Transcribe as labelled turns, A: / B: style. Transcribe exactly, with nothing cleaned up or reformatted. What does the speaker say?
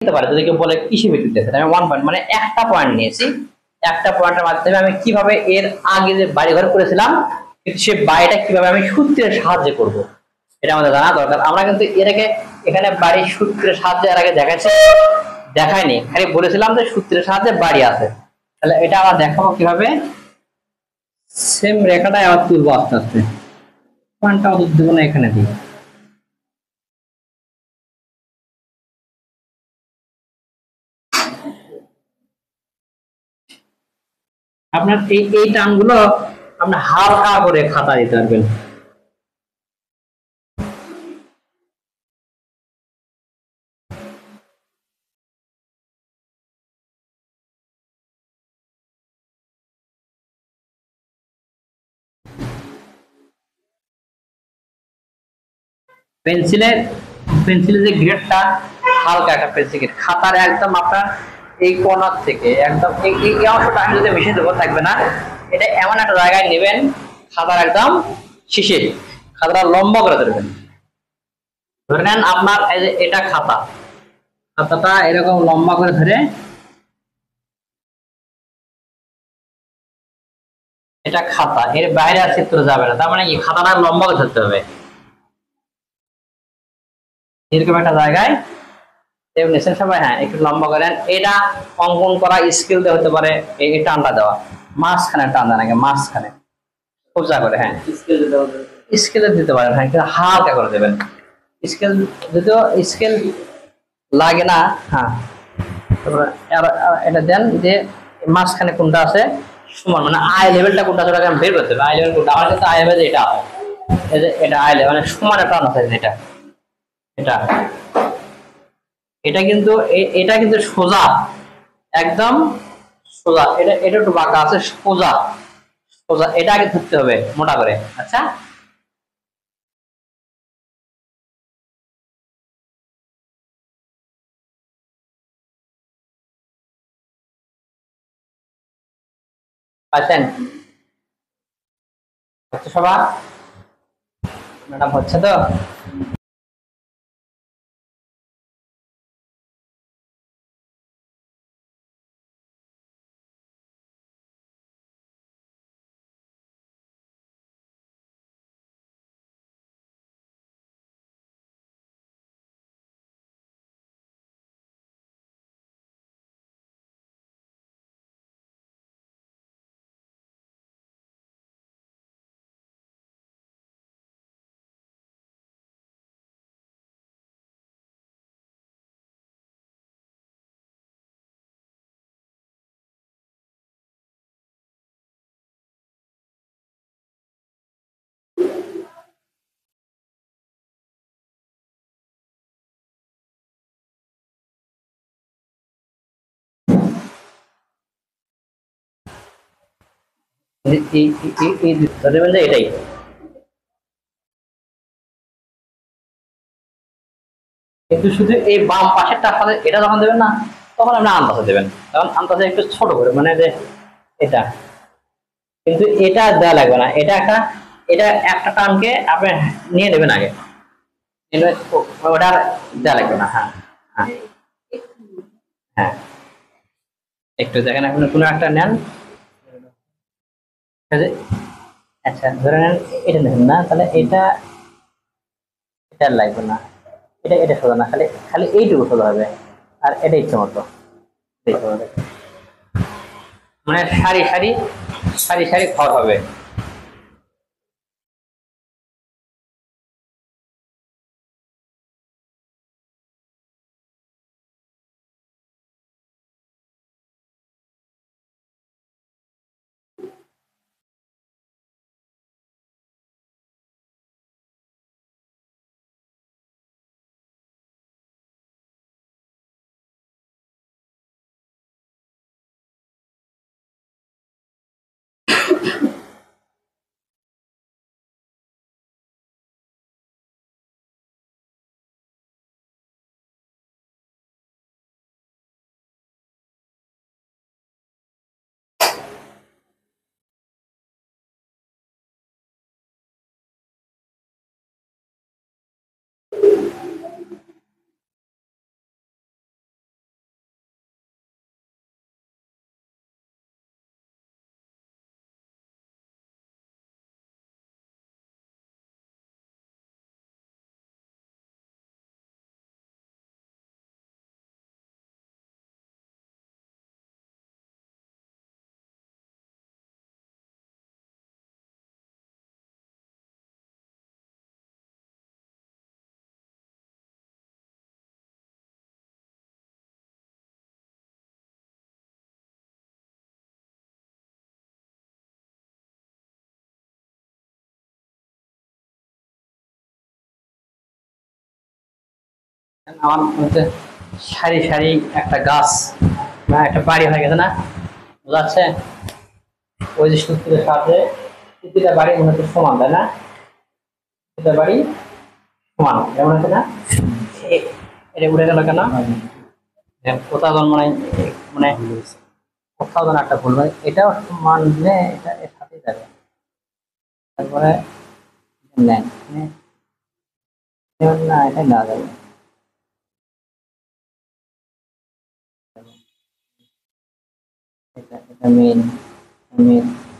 A: দিতে পারে যদি কেউ বলে কিসে ভিত্তিতে, আমি ওয়ান পয়েন্ট মানে একটা পয়েন্ট নিয়েছি, একটা পয়েন্টের মাধ্যমে আমি কিভাবে এর আগে যে বাড়ি ঘর করেছিলাম কিন্তু সে বাড়িটা কিভাবে আমি সূত্রের সাহায্যে করব এটা আমাদের জানা দরকার। আমরা কিন্তু এর আগে এখানে বাড়ির সূত্রের সাহায্যে এর আগে দেখাচ্ছি দেখায়নি, খালি বলেছিলাম যে সূত্রের সাহায্যে বাড়ি আছে। তাহলে এটা আমরা দেখাবো কিভাবে, সেম রেখাটাই আবার তুলবো আস্তে আস্তে, পয়েন্টটা অত দেবো না, এখানে দিই। আপনার এই এই টার্মগুলো আপনি হালকা করে খাতা দিতে পারবেন। পেন্সিলের পেন্সিলের যে গ্রেডটা হালকা একটা পেন্সিল গ্রেড, খাতার একদম আপনার এই কর্নার থেকে একদম এই এই অংশটা আমি যদি মিশিয়ে দেবো থাকবে না, এটা এমন একটা জায়গায় নেবেন খাতার একদম শেষে, খাতাটা লম্বা করে ধরবেন। ধরে নেন আপনার এই যে এটা খাতা, খাতাটা এরকম লম্বা করে ধরে এটা খাতা, এর বাইরে আর চিত্র যাবে না, তার মানে কি খাতাটা লম্বা করে ধরতে হবে এরকম একটা জায়গায় নিয়েছেন সবাই। হ্যাঁ একটু লম্বা করেন, এটা অঙ্কন করা স্কেল দিয়ে হতে পারে, এই টানটা দেওয়া মাঝখানে টান দেন আগে, মাঝখানে সোজা করে, হ্যাঁ স্কেলে দিতে পারেন, হ্যাঁ কিন্তু হালকা করে দেবেন, স্কেল যদিও স্কেল লাগে না। হ্যাঁ তারপরে এটা দেন যে মাঝখানে কোনটা আছে সমান, মানে আই লেভেলটা কোনটা আছে ওটাকে বের করতে হবে, আই লেভেল কোনটা, আমার কিন্তু আই লেভেল এটা হয়, এই যে এটা আই লেভেল মানে সমান টান আছে যেটা, এটা এটা কিন্তু এটা কিন্তু সোজা, একদম সোজা, এটা এটা একটু বাঁকা আছে, সোজা সোজা, এটা আগে ধরতে হবে মোটা করে। আচ্ছা পাচ্ছেন? হচ্ছে সবার ম্যাডাম, হচ্ছে তো? এটাই কিন্তু শুধু এই বাম পাশেরটা সাথে এটা যখন দেবেন না তখন আপনি আন্দাজে দেবেন, তখন আন্দাজে একটু ছোট করে, মানে যে এটা কিন্তু এটা দেওয়া লাগবে না, এটা একটা এটা একটা টানকে আপনি নিয়ে নেবেন আগে, ওটা দেওয়া লাগবে না। হ্যাঁ হ্যাঁ হ্যাঁ একটু দেখেন, আপনি কোনো একটা নেন, আচ্ছা ধরে নেন এটা নেবেন না, তাহলে এটা এটা লাগবে না, এটা এটা সোজা না, খালি খালি এইটুকু সোজা হবে, আর এটা ইচ্ছে মতো মানে সারি সারি সারি সারি ঘর হবে। আমার মধ্যে সারি সারি একটা গাছ না একটা বাড়ি হয়ে গেছে না, বোঝা যাচ্ছে? ওই যে সূত্রের সাথে প্রতিটা বাড়ি মনে হচ্ছে সমান, তাই না? প্রতিটা বাড়ি সমান, এমন হচ্ছে না? এ- এটা উঠে গেল কেন? হ্যাঁ, কোথাও যেন মানে মানে কোথাও যেন একটা ভুল হয়, এটাও মানলে এটা এর সাথেই যাবে। তারপরে নেন না, এটা না যাবে। এটা এটা মেন মেন